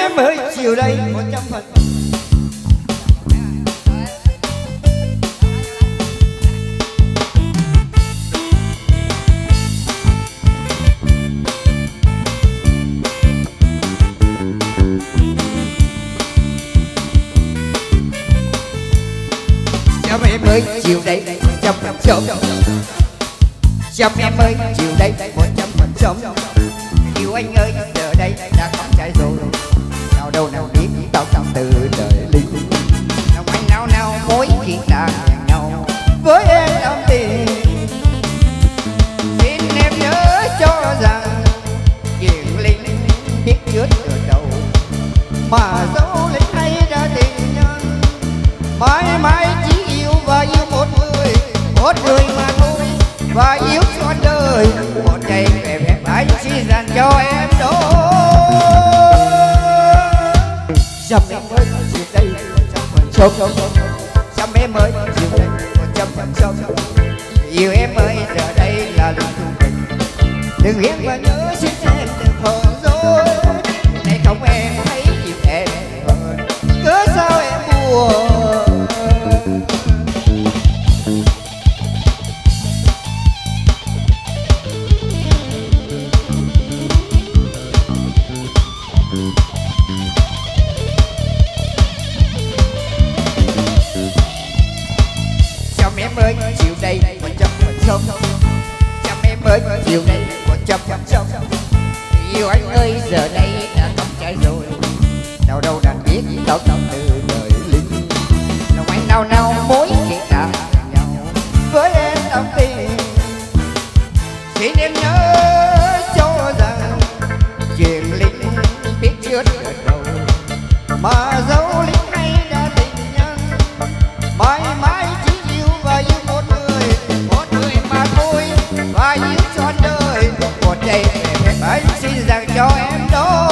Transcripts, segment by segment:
em ơi chiều đây 100%. Chăm em ơi chiều đây 100%. Chăm em ơi chiều đây 100%. Yêu anh ơi giờ đây đã có trai rồi, nào đâu nào biết tao tao từ đời linh. Nào anh nào nào mỗi khi ta hẹn nhau với em trong tình, xin em nhớ cho rằng chuyện linh biết trước từ đầu, mà dẫu linh hay đã tình nhân, mãi mãi chỉ yêu và yêu một người mà thôi, và yêu trọn đời. Một ngày về phép anh chỉ dành cho em đó. Chăm em ơi chiều đây 100%. Chăm em ơi chiều đây 100%. Yêu em ơi giờ đây là lúc chung tình, đừng hiếm và nhớ xin em đừng hờn dỗi. Này không em thấy yêu em hơn, cớ sao em buồn. Em ơi chiều đây 100%. Chăm em ơi chiều đây 100%. Yêu anh ơi giờ đây đã có trai rồi, đâu đâu đã biết tao tao từ đời linh. Nào anh nào nào mỗi khi ta hẹn nhau với em trong tình, xin em nhớ cho rằng chuyện linh biết trước từ đầu, mà dẫu linh hay đã tình nhân, mãi mãi chỉ yêu và yêu một người mà thôi, và yêu trọn đời. Một ngày về phép anh xin dành cho em đó.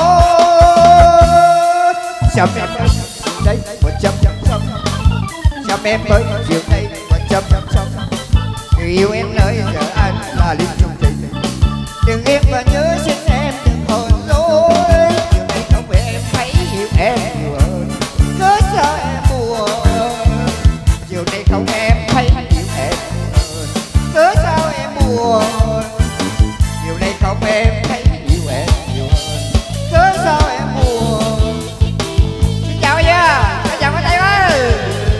Chăm em ơi chiều đây 100%. Chăm em ơi chiều đây 100%. Người yêu em ơi giờ anh là linh chung tình, đừng em và nhớ xin em đừng hờn dỗi. Chiều nay không về em hãy yêu em nhiều hơn, cớ sao em buồn. Chiều nay không em thấy yêu em hơn, cớ sao em buồn. Chiều nay không em thấy yêu em nhiều hơn, cớ sao em buồn. Xin chào nha, chào các bạn ơi.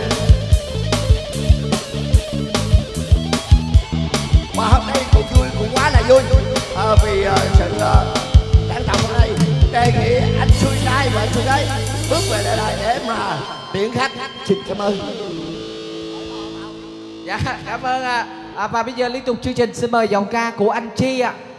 Mà hôm nay cũng vui, cũng quá là vui vì sự trang trọng ở đây. Đề nghị anh Xuôi Sai và anh Xuôi Đấy bước về đây để mà tiễn khách. Xin cảm ơn. Dạ cảm ơn và bây giờ liên tục chương trình xin mời giọng ca của anh Chi ạ.